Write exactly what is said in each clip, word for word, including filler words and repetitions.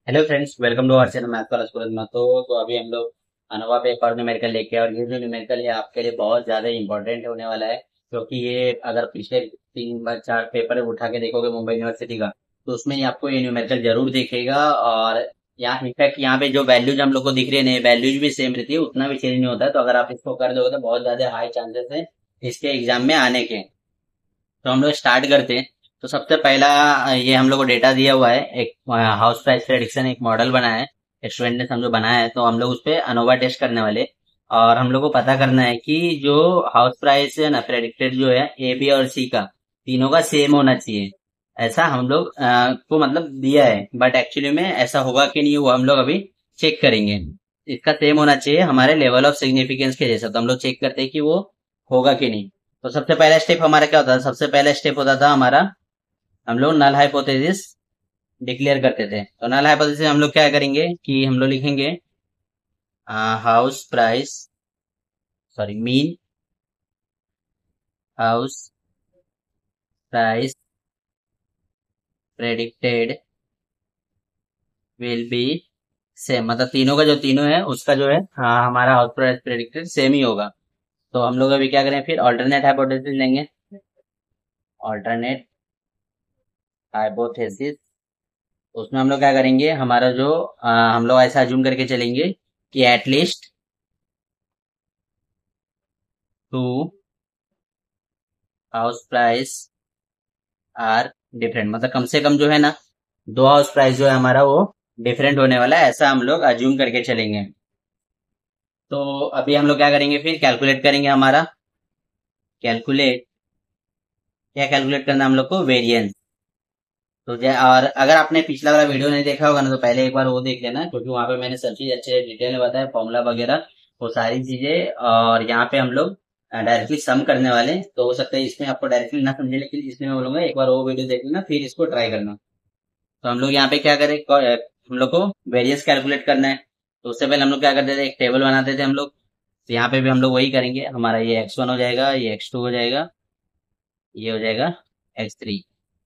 Hello friends, welcome to our channel math class में। तो तो अभी हम लोग अनोवा पे एक और न्यूमेरिकल लेके आए और ये जो न्यूमेरिकल है आपके लिए बहुत ज्यादा इंपॉर्टेंट होने वाला है, क्योंकि ये अगर पिछले तीन बार चार पेपर उठा के देखोगे मुंबई यूनिवर्सिटी का, तो उसमें ही आपको ये न्यूमेरिकल जरूर दिखेगा। और यहाँ इनफैक्ट यहाँ पे जो वैल्यूज हम लोग को दिख रही है वैल्यूज भी सेम रहती है, उतना भी चेंज नहीं होता है। तो अगर आप इसको कर दोगे तो बहुत ज्यादा हाई चांसेस है इसके एग्जाम में आने के। तो हम लोग स्टार्ट करते हैं। तो सबसे पहला अ, ये हम लोग को डेटा दिया हुआ है, एक हाउस प्राइस प्रेडिक्शन एक मॉडल बनाया है, स्टूडेंट ने समझो बनाया है। तो हम लोग उस पे अनोवा टेस्ट करने वाले, और हम लोग को पता करना है कि जो हाउस प्राइस है ना प्रेडिक्टेड जो है ए बी और सी का, तीनों का सेम होना चाहिए। ऐसा हम लोग अ, को मतलब दिया है, बट एक्चुअली में ऐसा होगा कि नहीं वो हम लोग अभी चेक करेंगे। इसका सेम होना चाहिए हमारे लेवल ऑफ सिग्निफिकेंस के जैसा, तो हम लोग चेक करते हैं कि वो होगा कि नहीं। तो सबसे पहला स्टेप हमारा क्या होता था? सबसे पहला स्टेप होता था हमारा, हम लोग नल हाइपोथेसिस डिक्लेयर करते थे। तो नल हाइपोथेसिस हम लोग क्या करेंगे कि हम लोग लिखेंगे house price, sorry mean house price predicted will be same, मतलब तीनों का जो तीनों है उसका जो है, हाँ, हमारा हाउस प्राइस प्रेडिक्टेड सेम ही होगा। तो हम लोग अभी क्या करें, फिर ऑल्टरनेट हाइपोथेसिस लेंगे। ऑल्टरनेट हाइपोथेसिस, उसमें हम लोग क्या करेंगे, हमारा जो अ, हम लोग ऐसा अज्यूम करके चलेंगे कि at least two house price are different, मतलब कम से कम जो है ना दो हाउस प्राइस जो है हमारा वो डिफरेंट होने वाला है, ऐसा हम लोग अज्यूम करके चलेंगे। तो अभी हम लोग क्या करेंगे, फिर कैलकुलेट करेंगे हमारा, कैलकुलेट, क्या कैलकुलेट करना है हम लोग को, वेरिएंस। तो जै- और अगर आपने पिछला वाला वीडियो नहीं देखा होगा ना, तो पहले एक बार वो देख लेना, क्योंकि वहां पे मैंने सब चीज अच्छे डिटेल में बताया, फॉर्मूला वगैरह वो सारी चीजें। और यहाँ पे हम लोग डायरेक्टली सम करने वाले हैं, तो हो सकता है इसमें आपको डायरेक्टली ना समझे, लेकिन इसमें मैं बोलूंगा एक बार वो वीडियो देख लेना फिर इसको ट्राई करना। तो हम लोग यहाँ पे क्या करें, क- हम लोग को वेरिएंस कैलकुलेट करना है। तो उससे पहले हम लोग क्या करते थे, एक टेबल बनाते थे हम लोग। तो यहाँ पे भी हम लोग वही करेंगे, हमारा ये एक्स वन हो जाएगा, ये एक्स टू हो जाएगा, ये हो जाएगा एक्स थ्री,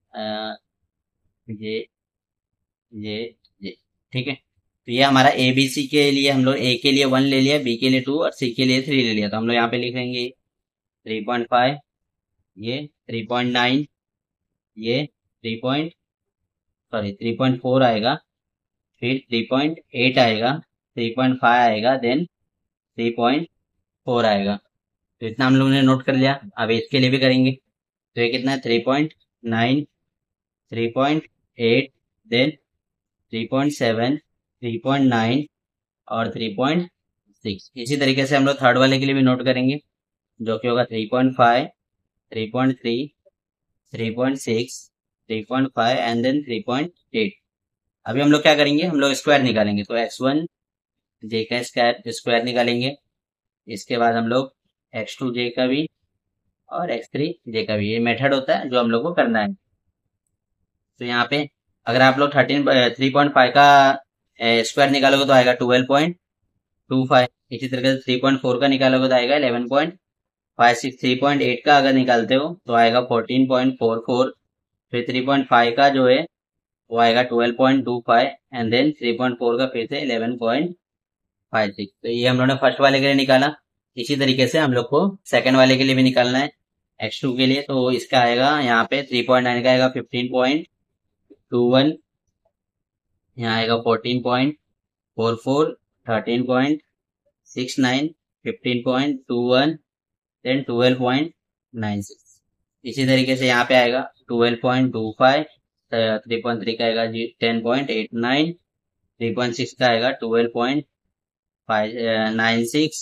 ये ये ये ठीक है। तो ये हमारा ए बी सी के लिए, हम लोग ए के लिए वन ले लिया, बी के लिए टू और सी के लिए थ्री ले लिया। तो हम लोग यहाँ पे लिखेंगे थ्री पॉइंट फाइव, ये थ्री पॉइंट नाइन, ये three point sorry three point four आएगा, फिर थ्री पॉइंट एट आएगा, थ्री पॉइंट फाइव आएगा, देन थ्री पॉइंट फोर आएगा। तो इतना हम लोगों ने नोट कर लिया। अब इसके लिए भी करेंगे। तो ये कितना है, three point nine, three point eight, then three point seven, three point nine, और थ्री पॉइंट सिक्स। इसी तरीके से हम लोग थर्ड वाले के लिए भी नोट करेंगे, जो कि होगा three point five, three point three, three point six, three point five, and then three point eight. अभी हम लोग क्या करेंगे, हम लोग स्क्वायर निकालेंगे। तो एक्स वन जे का स्क्वायर स्क्वायर निकालेंगे। इसके बाद हम लोग एक्स टू जे का भी, और एक्स थ्री जे का भी। ये मेथड होता है जो हम लोग को करना है। तो यहाँ पे अगर आप लोग थर्टीन थ्री पॉइंट फाइव का स्क्वायर निकालोगे तो आएगा ट्वेल्व पॉइंट टू फाइव। इसी तरीके से थ्री पॉइंट फोर का निकालोगे तो आएगा eleven point five six. Three point eight का अगर निकालते हो तो आएगा फोर्टीन पॉइंट फोर फोर। फिर थ्री पॉइंट फाइव का जो है वो आएगा twelve point two five, and then three point four का फिर से इलेवन पॉइंट फाइव सिक्स। तो ये हम लोग ने फर्स्ट वाले के लिए निकाला। इसी तरीके से हम लोग को सेकंड वाले के लिए भी निकालना है, एक्स टू के लिए। तो इसका आएगा यहाँ पे थ्री पॉइंट नाइन का आएगा फिफ्टीन पॉइंट टू वन, यहाँ आएगा fourteen point four four, thirteen point six nine, fifteen point two one, then twelve point nine six. इसी तरीके से यहाँ पे आएगा twelve point two five, three point three का आएगा ten point eight nine, three point six का आएगा twelve point five nine six.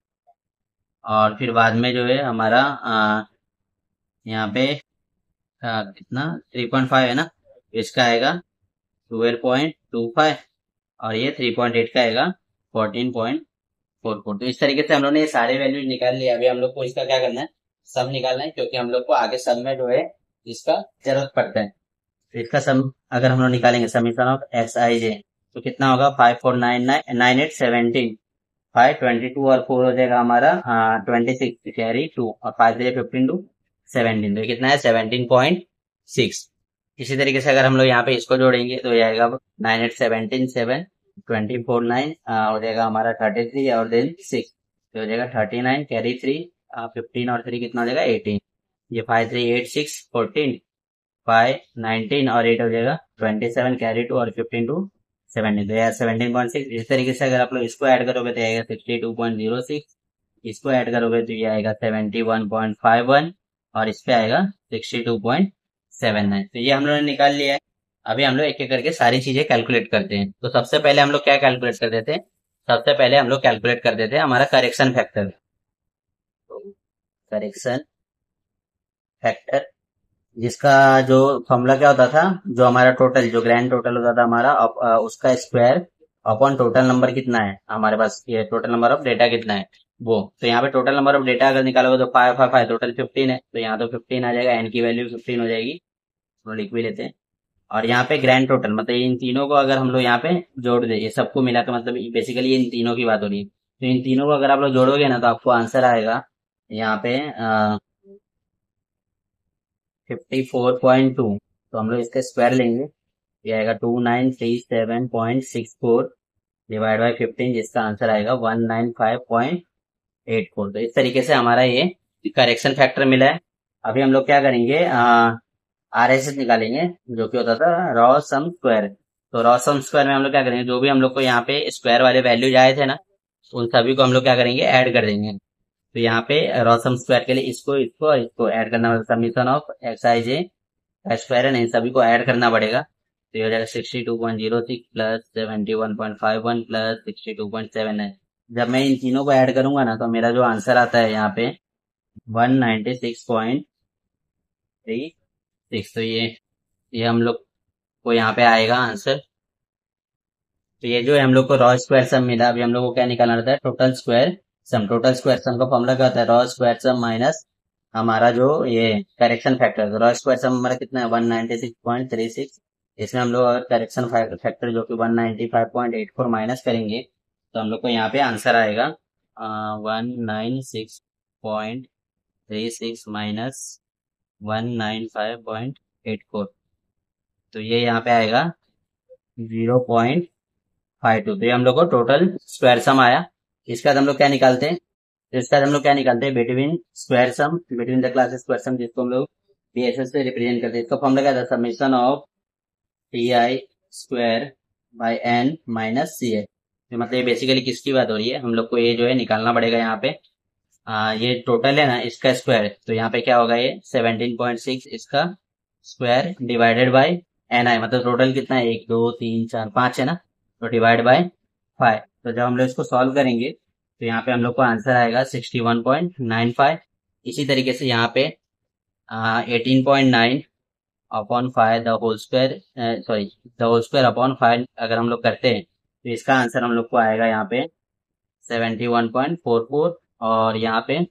और फिर बाद में जो है हमारा अ, यहाँ पे अ, कितना थ्री पॉइंट फाइव है ना, इसका आएगा ट्वेल्व पॉइंट टू फाइव, और ये थ्री पॉइंट एट का आएगा फोर्टीन पॉइंट फोर फोर। तो इस तरीके से हम लोग ने ये सारे वैल्यूज निकाल लिए। अभी हम लोग को इसका क्या करना है, सम निकालना है, क्योंकि हम लोग को आगे सम में जो है इसका जरूरत पड़ता है। तो इसका सम अगर हम लोग निकालेंगे, समीकरण ऑफ एक्स आई जे, तो कितना होगा, five four nine nine nine eight seventeen, five twenty two और फोर हो जाएगा हमारा ट्वेंटी सिक्स, कैरी टू, और फाइव से फिफ्टीन टू सेवनटीन, तो ये कितना है सेवनटीन पॉइंट सिक्स। इसी तरीके से अगर हम लोग यहाँ पे इसको जोड़ेंगे तो ये आएगा nine eight seventeen seven twenty four nine हो जाएगा हमारा थर्टी थ्री और देन सिक्स तो हो जाएगा thirty nine carry three fifteen और थ्री कितना हो जाएगा एटीन ये five three eight six fourteen five nineteen और एट हो जाएगा ट्वेंटी सेवन कैरी टू और फिफ्टीन टू सेवनटीन तो यार सेवनटीन पॉइंट सिक्स इस तरीके से अगर आप लोग इसको ऐड करोगे तो आएगा sixty two point zero six इसको ऐड करोगे तो ये आएगा seventy one point five one और इस पे आएगा sixty two point seven nine तो ये हम लोगों ने निकाल लिया है। अभी हम लोग एक एक करके सारी चीजें कैलकुलेट करते हैं। तो सबसे पहले हम लोग क्या कैलकुलेट कर देते हैं सबसे पहले हम लोग कैलकुलेट कर देते हैं हमारा करेक्शन फैक्टर। करेक्शन फैक्टर जिसका जो फॉर्मूला क्या होता था जो हमारा टोटल जो ग्रैंड टोटल होता था हमारा अप, उसका स्क्वायर अपॉन टोटल नंबर कितना है हमारे पास ये टोटल नंबर ऑफ डेटा कितना है वो तो यहाँ पे टोटल नंबर ऑफ डेटा अगर निकालोगे तो five five five total fifteen है तो यहाँ तो फिफ्टीन आ जाएगा एन की वैल्यू फिफ्टीन हो जाएगी तो लिख भी लेते हैं। और यहाँ पे ग्रैंड टोटल मतलब इन तीनों को अगर हम लोग यहाँ पे जोड़ दे ये सबको मिला तो मतलब बेसिकली इन तीनों की बात हो रही है तो इन तीनों को अगर आप लोग जोड़ोगे ना तो आपको आंसर आएगा यहाँ पे फिफ्टी फोर पॉइंट टू तो हम लोग इसका स्क्वायर लेंगे ये आएगा two nine three seven point six four divide by fifteen जिसका आंसर आएगा one nine five point eight four तो इस तरीके से हमारा ये करेक्शन फैक्टर मिला है। अभी हम लोग क्या करेंगे आर एस एस निकालेंगे जो कि होता था रॉ सम स्क्वायर तो रॉ सम स्क्वायर में हम लोग क्या करेंगे जो भी हम लोग को यहाँ पे स्क्वायर वाले वैल्यूज आए थे ना उन सभी को हम लोग क्या करेंगे ऐड कर देंगे। तो यहाँ पे रॉ सम स्क्वायर के लिए इसको इसको और इसको ऐड करना पड़ेगा summation of X I J square है इन सभी को ऐड करना पड़ेगा तो ये हो जाएगा sixty two point zero six plus seventy one point five one plus sixty two point seven nine जब मैं इन तीनों को ऐड करूंगा ना तो मेरा जो आंसर आता है यहाँ पे one ninety six point three six तो ये ये हम लोग को यहाँ पे आएगा आंसर। तो ये जो है हम लोग को रॉ स्क्वायर सम मिला अभी हम लोग को क्या निकालना रहता है total square sum total square sum का फॉर्मूला क्या होता है रॉ स्क्वायर सम माइनस हमारा जो ये correction factor raw square sum हमारा कितना है one ninety six point three six इसमें हम लोग अगर करेक्शन फैक्टर जो कि one ninety five point eight four minus करेंगे तो हम लोग को यहाँ पे आंसर आएगा one nine six point three six minus one nine five point eight four तो ये यहाँ पे आएगा जीरो पॉइंट फाइव टू तो ये हम लोग को टोटल स्क्वायर सम आया। इसके बाद हम लोग क्या निकालते हैं इसके बाद हम लोग क्या निकालते हैं between square sum between the classes square sum जिसको हम लोग बी एस एस से रिप्रेजेंट करते हैं इसका फॉर्मूला क्या था summation of T I square by N minus C A मतलब ये बेसिकली किसकी बात हो रही है हम लोग को ये जो है निकालना पड़ेगा यहाँ पे आ, ये टोटल है ना इसका स्क्वायर तो यहाँ पे क्या होगा ये सेवनटीन पॉइंट सिक्स इसका square divided by N I मतलब टोटल कितना है एक दो तीन चार पाँच है ना तो डिवाइड बाय फाइव तो जब हम लोग इसको सॉल्व करेंगे तो यहाँ पे हम लोग को आंसर आएगा sixty one point nine five इसी तरीके से यहाँ पे eighteen point nine upon five the whole square sorry the whole square upon five अगर हम लोग करते हैं तो इसका आंसर हम लोग को आएगा यहाँ पे seventy one point four four और यहाँ पे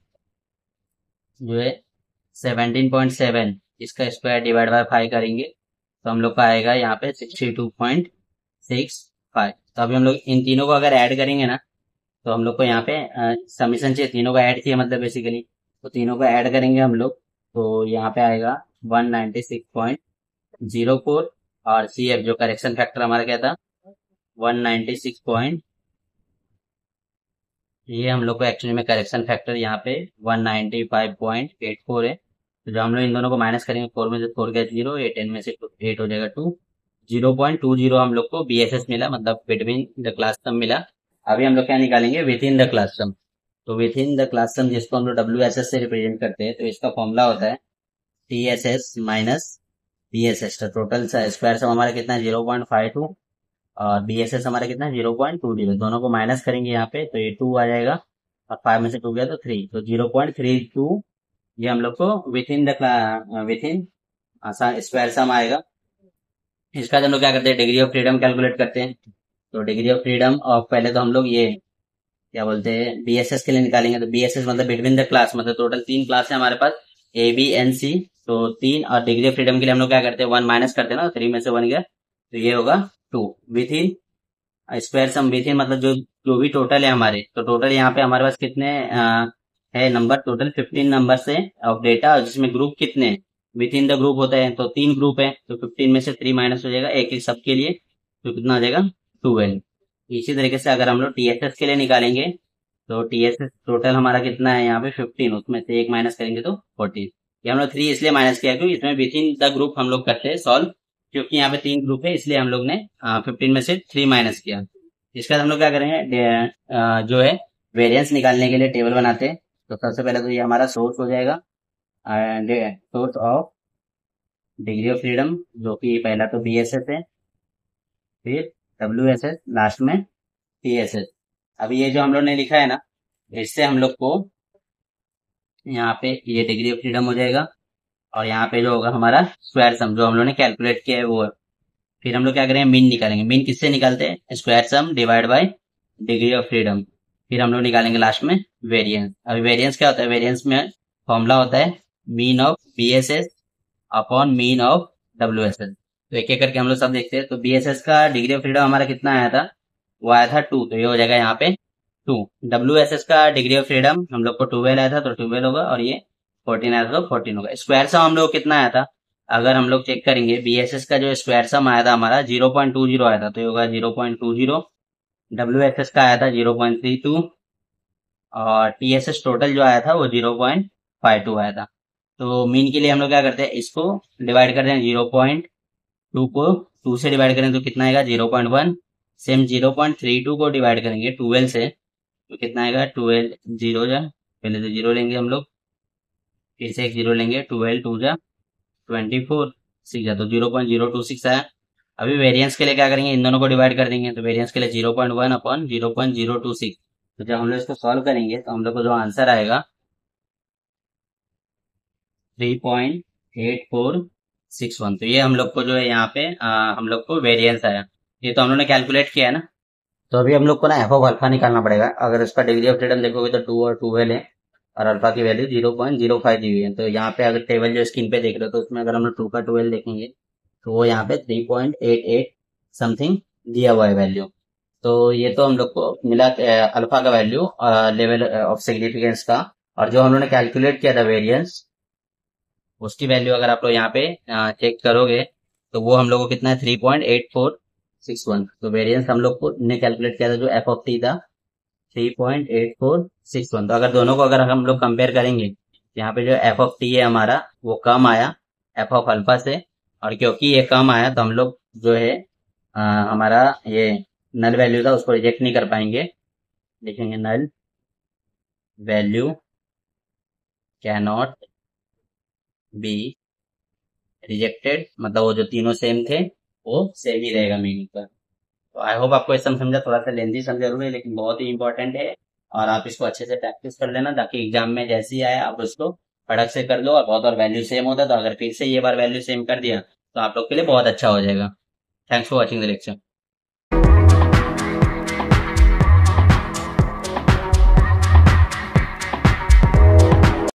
जो है सेवेंटीन पॉइंट सेवन इसका स्क्वायर डिवाइड बाय फाइव करेंगे तो हम लोग का आएगा यहाँ पे sixty two point six five तो अभी हम लोग इन तीनों को अगर ऐड करेंगे ना तो हम लोग को यहाँ पे समीशन चाहिए तीनों को ऐड किया मतलब बेसिकली तो तीनों को ऐड करेंगे हम लोग तो यहाँ पे आएगा one ninety six point zero four और सी एफ जो करेक्शन फैक्टर हमारा क्या था वन नाइन्टी सिक्स पॉइंट ये हम लोग को एक्चुअली में करेक्शन फैक्टर यहाँ पे one ninety five point eight four है तो जब हम लोग इन दोनों को माइनस करेंगे फोर में से फोर गया जीरो ये टेन में से एट हो जाएगा two zero point two zero हम लोग को बी एस एस मिला मतलब बिटवीन द क्लास सम मिला। अभी हम लोग क्या निकालेंगे within the class sum तो within the class sum जिसको हम लोग डब्ल्यू एस एस से रिप्रेजेंट करते हैं तो इसका फॉर्मूला होता है T S S minus B S S तो टोटल स्क्वायर सम हमारा कितना है जीरो पॉइंट फाइव टू और बी एस एस हमारा कितना है जीरो पॉइंट टू जीरो दोनों को माइनस करेंगे यहाँ पे तो ये टू आ जाएगा और फाइव में से टू गया तो थ्री तो जीरो पॉइंट थ्री टू ये हम लोग को within the within square sum आएगा। इसका हम लोग क्या करते हैं डिग्री ऑफ फ्रीडम कैलकुलेट करते हैं तो डिग्री ऑफ फ्रीडम और पहले तो हम लोग ये क्या बोलते हैं बी एस एस के लिए निकालेंगे तो बी एस एस मतलब बिटवीन द क्लास मतलब टोटल तीन क्लास है हमारे पास ए बी एन सी तो तीन और डिग्री ऑफ फ्रीडम के लिए हम लोग क्या करते हैं वन माइनस करते हैं ना थ्री में से वन गया तो ये होगा two within square sum within मतलब जो जो भी टोटल है हमारे तो टोटल यहाँ पे हमारे पास कितने आ, है नंबर टोटल फिफ्टीन नंबर से ऑफ डेटा और जिसमें ग्रुप कितने विद इन द ग्रुप होता है, तो तीन ग्रुप है तो फिफ्टीन में से थ्री माइनस हो जाएगा एक एक सबके लिए, तो कितना आ जाएगा ट्वेल्व। इसी तरीके से अगर हम लोग टीएसएस के लिए निकालेंगे तो टीएसएस टोटल हमारा कितना है यहाँ पे फिफ्टीन, उसमें से एक माइनस करेंगे तो फोर्टीन। ये हम लोग थ्री इसलिए माइनस किया क्योंकि इसमें विद इन द ग्रुप हम लोग करते हैं सॉल्व, क्योंकि यहाँ पे तीन ग्रुप है इसलिए हम लोग ने फिफ्टीन में से थ्री माइनस किया। इसके बाद हम लोग क्या करेंगे, अ, जो है वेरिएंस निकालने के लिए टेबल बनाते हैं। तो सबसे पहले तो ये हमारा सोर्स हो जाएगा, source of degree of freedom, जो कि पहला तो बी एस एस है, फिर डब्ल्यू एस एस, लास्ट में टी एस एस। अभी ये जो हम लोग ने लिखा है ना, इससे हम लोग को यहाँ पे ये डिग्री ऑफ फ्रीडम हो जाएगा, और यहाँ पे जो होगा हमारा स्क्वायर सम जो हम लोग ने कैलकुलेट किया है वो है। फिर हम लोग क्या करेंगे, मीन निकालेंगे। मीन किससे निकालते हैं, square sum divide by degree of freedom. फिर हम लोग निकालेंगे लास्ट में वेरिएंस। अभी वेरिएंस क्या होता है, वेरिएंस में फॉर्मूला होता है mean of B S S upon mean of W S S. तो एक एक करके हम लोग सब देखते हैं। तो बी एस एस का डिग्री ऑफ फ्रीडम हमारा कितना आया था, वो आया था टू, तो ये हो जाएगा यहाँ पे टू। डब्ल्यू एस एस का डिग्री ऑफ फ्रीडम हम लोग को ट्वेल्व आया था तो ट्वेल्व होगा, और ये फोर्टीन आया था तो फोर्टीन होगा। स्क्वायर सम हम लोग कितना आया था, अगर हम लोग चेक करेंगे बी एस एस का जो स्क्वायर सम आया था हमारा जीरो पॉइंट टू जीरो आया था, तो ये होगा zero point two zero. W S S का आया था जीरो पॉइंट थ्री टू, और टी एस एस टोटल जो आया था वो जीरो पॉइंट फाइव टू आया था। तो मीन के लिए हम लोग क्या करते हैं, इसको डिवाइड करते हैं, जीरो पॉइंट टू को टू से डिवाइड करें तो कितना आएगा zero point one. Same zero point three two को डिवाइड करेंगे ट्वेल्व से तो कितना आएगा ट्वेल्व, जीरो जा पहले तो जीरो लेंगे हम लोग, फिर से एक जीरो लेंगे, ट्वेल्व टू जा ट्वेंटी फोर, सिक्स जा तो zero point zero two six आया। अभी वेरिएंस के लिए क्या करेंगे, इन दोनों को डिवाइड कर देंगे, तो वेरिएंस के लिए zero point one upon zero point zero two six. तो जब हम लोग इसको सॉल्व करेंगे तो हम लोग को जो आंसर आएगा three point eight four six one. तो ये हम लोग को जो है यहाँ पे आ, हम लोग को वेरिएंस आया। ये तो हम लोग ने कैलकुलेट किया है ना। तो अभी हम लोग को ना एफ ऑफ अल्फा निकालना पड़ेगा। अगर इसका डिग्री ऑफ फ्रीडम देखोगे तो टू और ट्वेल्व है, और अल्फा की value zero point zero five दी हुई है। तो यहाँ पे अगर टेबल जो स्क्रीन पे देख रहे हो तो उसमें अगर हम लोग टू का ट्वेल्व देखेंगे तो वो यहाँ पे three point eight eight something दिया हुआ है वैल्यू। तो ये तो हम लोग को मिला अल्फा का वैल्यू लेवल ऑफ सिग्निफिकेंस का, और जो हम लोग ने कैलकुलेट किया था वेरिएंस उसकी वैल्यू अगर आप लोग यहाँ पे चेक करोगे तो वो हम लोग को कितना है three point eight four six one. तो वेरिएंस हम लोग को ने कैलकुलेट किया था जो एफ ऑफ टी था three point eight four six one. तो अगर दोनों को अगर हम लोग कंपेयर करेंगे, यहाँ पे जो एफ ऑफ टी है हमारा वो कम आया एफ ऑफ अल्फा से, और क्योंकि ये कम आया तो हम लोग जो है आ, हमारा ये नल वैल्यू था उसको रिजेक्ट नहीं कर पाएंगे। लिखेंगे null value can not be rejected, मतलब वो जो तीनों सेम थे वो सेम ही रहेगा मीनिंग पर। तो आई होप आपको इस समझा, थोड़ा सा लेंथी समझ जरूर है लेकिन बहुत ही इंपॉर्टेंट है, और आप इसको अच्छे से प्रैक्टिस कर लेना ताकि एग्जाम में जैसे ही आए आप उसको फटक से कर लो। और बहुत बार वैल्यू सेम होता है, तो अगर फिर से ये बार वैल्यू सेम कर दिया तो आप लोग के लिए बहुत अच्छा हो जाएगा। Thanks for watching the lecture.